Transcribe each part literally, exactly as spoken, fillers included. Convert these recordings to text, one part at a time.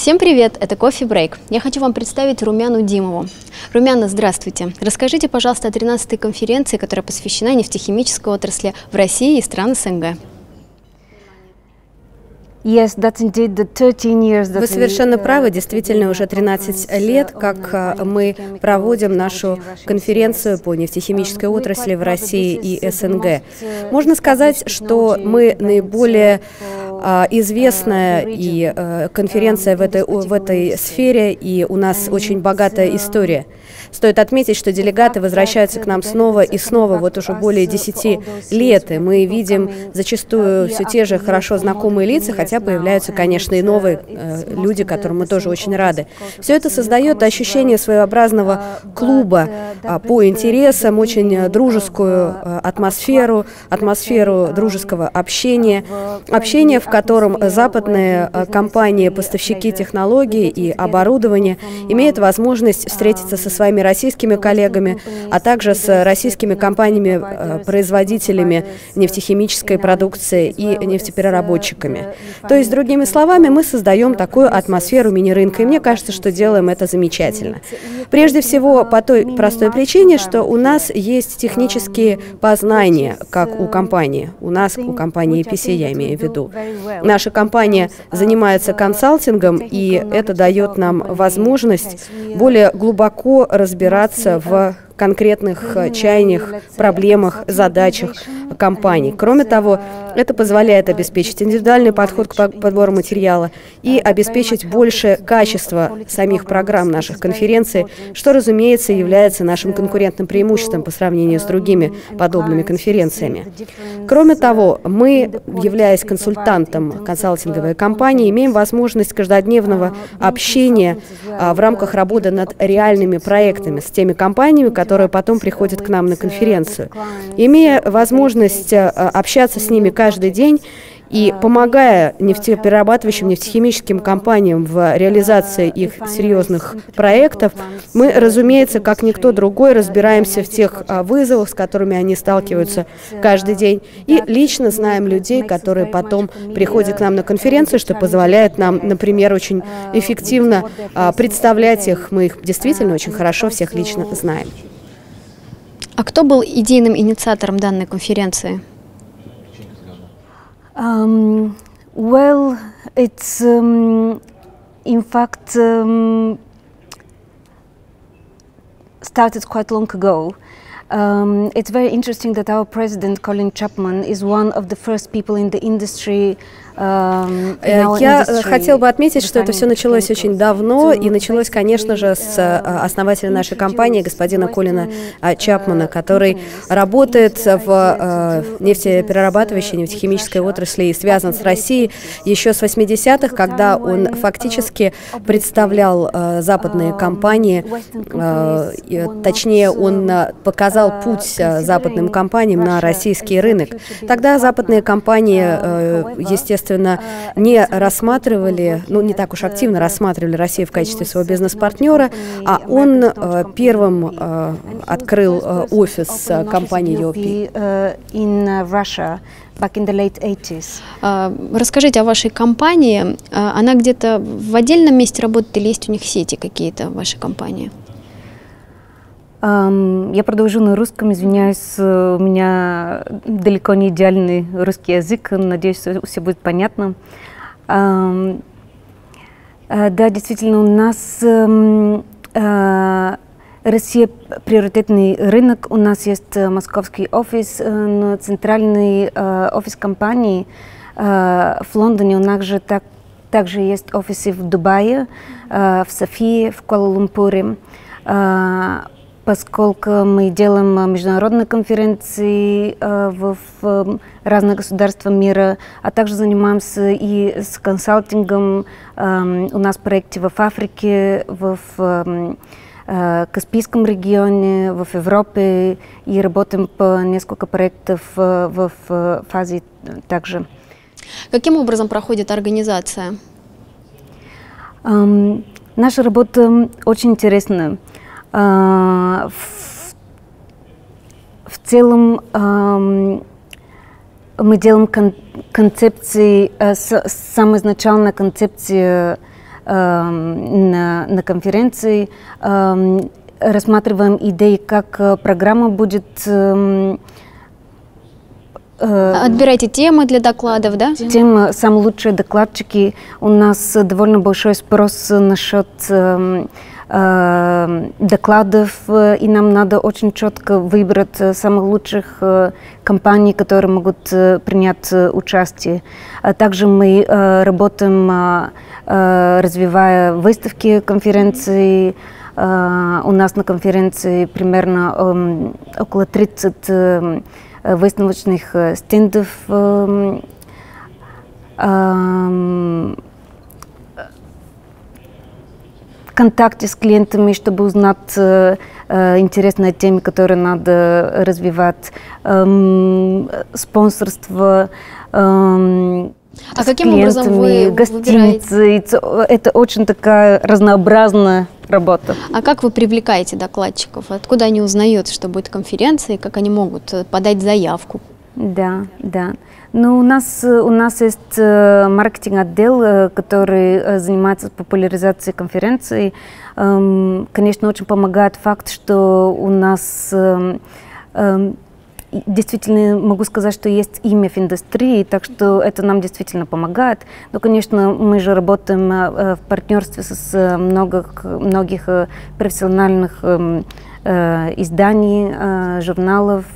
Всем привет, это Coffee Break. Я хочу вам представить Румяну Димову. Румяна, здравствуйте. Расскажите, пожалуйста, о тринадцатой конференции, которая посвящена нефтехимической отрасли в России и стран СНГ. Вы совершенно правы, действительно уже тринадцать лет, как мы проводим нашу конференцию по нефтехимической отрасли в России и СНГ. Можно сказать, что мы наиболее известная и конференция в этой, в этой сфере, и у нас очень богатая история. Стоит отметить, что делегаты возвращаются к нам снова и снова, вот уже более десяти лет, и мы видим зачастую все те же хорошо знакомые лица, хотя появляются, конечно, и новые э, люди, которым мы тоже очень рады. Все это создает ощущение своеобразного клуба э, по интересам, очень дружескую э, атмосферу, атмосферу дружеского общения, общения, в котором западные э, компании, поставщики технологий и оборудования имеют возможность встретиться со своими российскими коллегами, а также с российскими компаниями-производителями нефтехимической продукции и нефтепереработчиками. То есть, другими словами, мы создаем такую атмосферу мини-рынка, и мне кажется, что делаем это замечательно. Прежде всего, по той простой причине, что у нас есть технические познания, как у компании. У нас, у компании и пи си, я имею в виду. Наша компания занимается консалтингом, и это дает нам возможность более глубоко разбираться в конкретных чаяниях, проблемах, задачах компаний. Кроме того, это позволяет обеспечить индивидуальный подход к подбору материала и обеспечить большее качество самих программ наших конференций, что, разумеется, является нашим конкурентным преимуществом по сравнению с другими подобными конференциями. Кроме того, мы, являясь консультантом консалтинговой компании, имеем возможность каждодневного общения в рамках работы над реальными проектами с теми компаниями, которые потом приходят к нам на конференцию. Имея возможность общаться с ними каждый день и помогая нефтеперерабатывающим, нефтехимическим компаниям в реализации их серьезных проектов, мы, разумеется, как никто другой, разбираемся в тех вызовах, с которыми они сталкиваются каждый день, и лично знаем людей, которые потом приходят к нам на конференцию, что позволяет нам, например, очень эффективно представлять их. Мы их действительно очень хорошо всех лично знаем. А кто был идейным инициатором данной конференции? Um, well, it's um, in fact um, started quite long ago. Um, it's very interesting that our president, Colin Chapman, is one of the first people in the industry. Я хотел бы отметить, что это все началось очень давно, и началось, конечно же, с основателя нашей компании, господина Колина Чапмана, который работает в нефтеперерабатывающей, нефтехимической отрасли и связан с Россией еще с восьмидесятых, когда он фактически представлял западные компании, точнее, он показал путь западным компаниям на российский рынок. Тогда западные компании, естественно, не рассматривали, ну не так уж активно рассматривали Россию в качестве своего бизнес-партнера, а он э, первым э, открыл э, офис э, компании ю пи. Расскажите о вашей компании. Она где-то в отдельном месте работает или есть у них сети какие-то в вашей компании? Я продолжу на русском, извиняюсь, у меня далеко не идеальный русский язык, надеюсь, все будет понятно. Да, действительно, у нас Россия приоритетный рынок, у нас есть московский офис, но центральный офис компании в Лондоне, у нас же так, также есть офисы в Дубае, в Софии, в Куала-Лумпуре. Поскольку мы делаем международные конференции э, в, в разных государствах мира, а также занимаемся и с консалтингом. Э, у нас проекты в Африке, в, в э, Каспийском регионе, в Европе, и работаем по несколько проектов в, в, в Азии также. Каким образом проходит организация? Э, наша работа очень интересная. Uh, в, в целом uh, мы делаем кон концепции, uh, с, самая изначальная концепция на, на конференции. Рассматриваем идеи, как программа будет... Отбирайте темы для докладов, да? Темы, самые лучшие докладчики. У нас довольно большой спрос насчет э, э, докладов, и нам надо очень четко выбрать самых лучших э, компаний, которые могут э, принять э, участие. А также мы э, работаем, э, развивая выставки, конференции. Uh, у нас на конференции примерно um, около тридцати uh, выставочных uh, стендов. Uh, uh, контакте с клиентами, чтобы узнать uh, uh, интересные темы, которые надо развивать. Um, спонсорство. Um, А с каким образом вы гостиницы. выбираете? Это очень такая разнообразная работа. А как вы привлекаете докладчиков? Откуда они узнают, что будет конференция, и как они могут подать заявку? Да, да. Ну, у нас, у нас есть маркетинг-отдел, который занимается популяризацией конференции. Конечно, очень помогает факт, что у нас... Действительно, могу сказать, что есть имя в индустрии, так что это нам действительно помогает. Но, конечно, мы же работаем в партнерстве с многих, многих профессиональных изданий, журналов,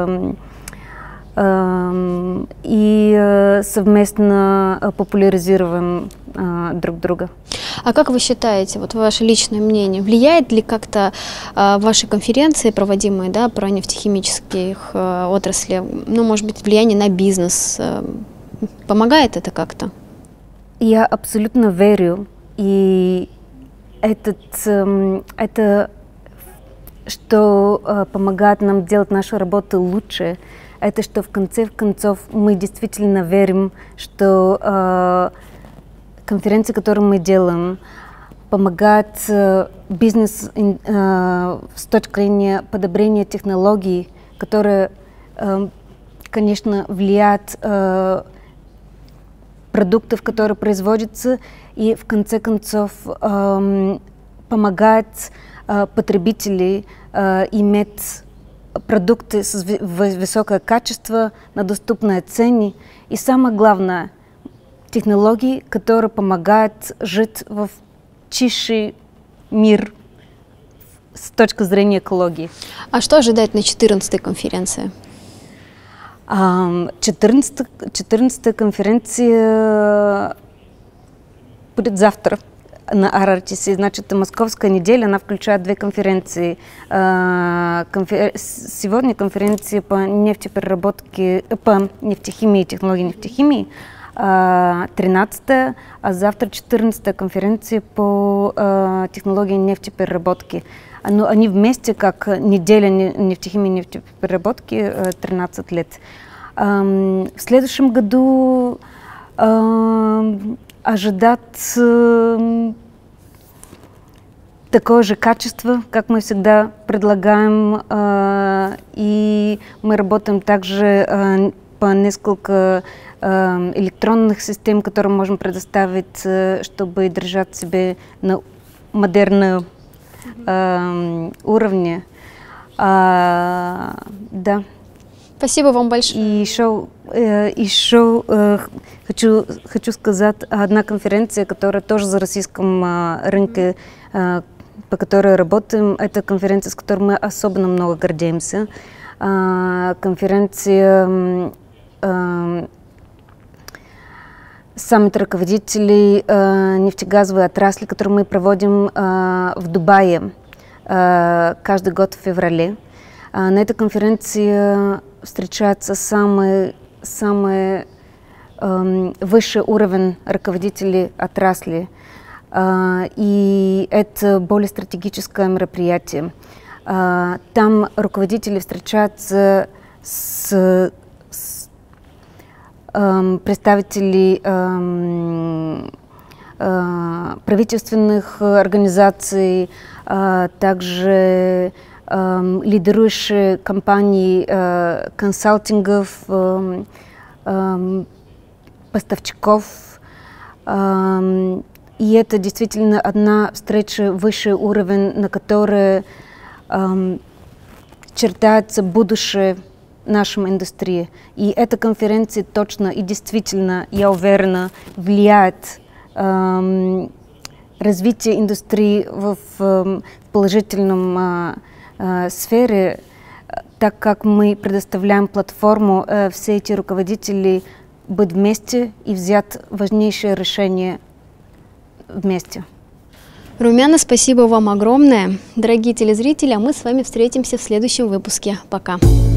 и совместно популяризируем друг друга. А как вы считаете, вот ваше личное мнение, влияет ли как-то э, ваши конференции, проводимые, да, про нефтехимических э, отрасли, ну, может быть, влияние на бизнес? Э, помогает это как-то? Я абсолютно верю, и этот, э, это, что э, помогает нам делать нашу работу лучше, это что в конце концов мы действительно верим, что э, конференции, которые мы делаем, помогают э, бизнес э, с точки зрения подобрения технологий, которые, э, конечно, влияют э, продуктов, которые производятся, и в конце концов э, помогают э, потребителям э, иметь продукты с высокое качество на доступной цене. И самое главное, технологии, которые помогают жить в чистый мир с точки зрения экологии. А что ожидать на четырнадцатой конференции? четырнадцатая конференция будет завтра на ар эр ти си. Значит, Московская неделя, она включает две конференции. Конфер... Сегодня конференция по нефтепереработке, по нефтехимии, технологии нефтехимии, тринадцатая, а завтра четырнадцатая конференция по э, технологии нефтепереработки. Но они вместе как неделя нефтехимии и нефтепереработки э, тринадцать лет. Э, в следующем году э, ожидать э, такое же качество, как мы всегда предлагаем, э, и мы работаем также э, по несколько э, электронных систем, которые можем предоставить, э, чтобы держать себя на модерном э, уровне. А, да. Спасибо вам большое. И еще, э, еще э, хочу, хочу сказать, одна конференция, которая тоже за российском э, рынке, э, по которой работаем, это конференция, с которой мы особенно много гордимся. Э, конференция э, саммит руководителей э, нефтегазовой отрасли, которую мы проводим э, в Дубае э, каждый год в феврале. Э, на этой конференции встречается самый, самый э, высший уровень руководителей отрасли. Э, и это более стратегическое мероприятие. Э, там руководители встречаются с представителей э, э, правительственных организаций, э, также э, лидирующие компании э, консалтингов, э, э, поставщиков. Э, И это действительно одна встреча высший уровень, на которой эм, чертается будущее нашей индустрии. И эта конференция точно и действительно, я уверена, влияет эм, развитие индустрии в, в положительном э, э, сфере, так как мы предоставляем платформу, э, все эти руководители быть вместе и взять важнейшее решение вместе. Румяна, спасибо вам огромное. Дорогие телезрители, а мы с вами встретимся в следующем выпуске. Пока.